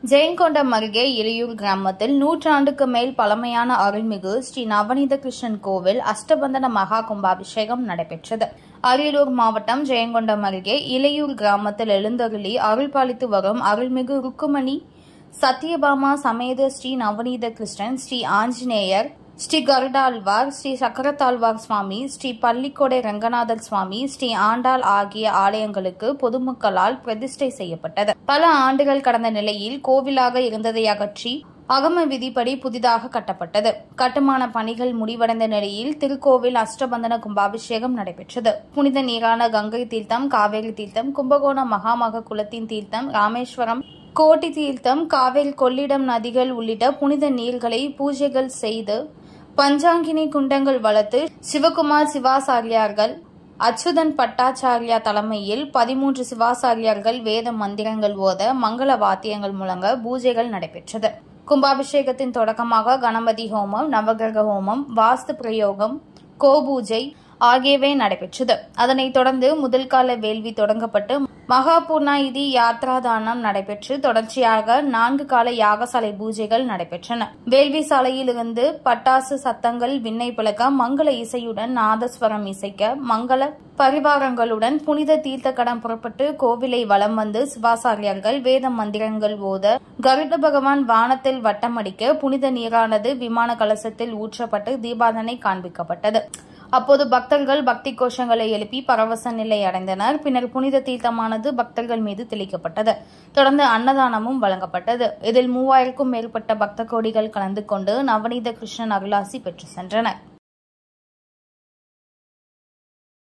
ஜெயங்கொண்டம் அருகே இளையூர் கிராமத்தில் 100 ஆண்டுக்கு மேல் பழமையான அருள்மிகு ஸ்ரீ நவநீத கிருஷ்ணன் கோவில் அஷ்டபந்தன மகா கும்பாபிஷேகம் நடைபெற்றது. அரியலூர் மாவட்டம் ஜெயங்கொண்டம் அருகே இளையூர் கிராமத்தில் எழுந்தருளி அருள்பாலித்து வரும் அருள்மிகு ருக்குமணி சத்யபாமா சமேத ஸ்ரீ நவநீத கிருஷ்ணன், ஸ்ரீ ஆஞ்சநேயர், ஸ்ரீ கருடாழ்வார், ஸ்ரீ சக்கரத்தாழ்வார் சுவாமி, ஸ்ரீ பள்ளிக்கொடை ரங்கநாதர் சுவாமி, ஸ்ரீ ஆண்டாள் ஆகிய ஆலயங்களுக்கு பொதுமக்களால் பிரதிஷ்டை செய்யப்பட்டது. பல ஆண்டுகள் கடந்த நிலையில் கோவிலாக இருந்ததை அகற்றி அகம விதிப்படி புதிதாக கட்டப்பட்டது. கட்டுமான பணிகள் முடிவடைந்த நிலையில் திருக்கோவில் அஷ்டபந்தன கும்பாபிஷேகம் நடைபெற்றது. புனித நீரான கங்கை தீர்த்தம், காவேரி தீர்த்தம், கும்பகோணம் மகாமக குளத்தின் தீர்த்தம், ராமேஸ்வரம் கோட்டி தீர்த்தம், காவேரி கொள்ளிடம் நதிகள் உள்ளிட்ட புனித நீர்களை பூஜைகள் செய்து பஞ்சாங்கினி குண்டங்கள் வளர்த்து சிவகுமார் சிவாசாரியார்கள், அச்சுதன் பட்டாச்சாரியா தலைமையில் 13 சிவாசாரியார்கள் வேத மந்திரங்கள் ஓத மங்கள வாத்தியங்கள் முழங்க பூஜைகள் நடைபெற்றது. கும்பாபிஷேகத்தின் தொடக்கமாக கணபதி ஹோமம், நவகிரக ஹோமம், வாஸ்து பிரயோகம், கோபூஜை ஆகியவை நடைபெற்றது. அதனைத் தொடர்ந்து முதல் கால வேள்வி தொடங்கப்பட்டு மகாபூர்ணாயுதி யாத்ராதானம் நடைபெற்று தொடர்ச்சியாக 4 கால யாகசாலை பூஜைகள் நடைபெற்றன. வேள்வி சாலையிலிருந்து பட்டாசு சத்தங்கள் விண்ணை பிளக்க, மங்கள இசையுடன் நாதஸ்வரம் இசைக்க, மங்கள பரிவாரங்களுடன் புனித தீர்த்த கடம் புறப்பட்டு கோவிலை வலம் வந்து சிவாசாரியார்கள் வேத மந்திரங்கள் ஓத, கருட பகவான் வானத்தில் வட்டமடிக்க, புனித நீரானது விமான கலசத்தில் ஊற்றப்பட்டு தீபாதனை காண்பிக்கப்பட்டது. அப்போது பக்தர்கள் பக்தி கோஷங்களை எழுப்பி பரவச நிலை அடைந்தனர். பின்னர் புனித தீர்த்தமானது பக்தர்கள் மீது தெளிக்கப்பட்டது. தொடர்ந்து அன்னதானமும் வழங்கப்பட்டது. இதில் 3000க்கும் மேற்பட்ட பக்த கோடிகள் கலந்து கொண்டு நவநீத கிருஷ்ணன் அருளாசி பெற்று சென்றனர்.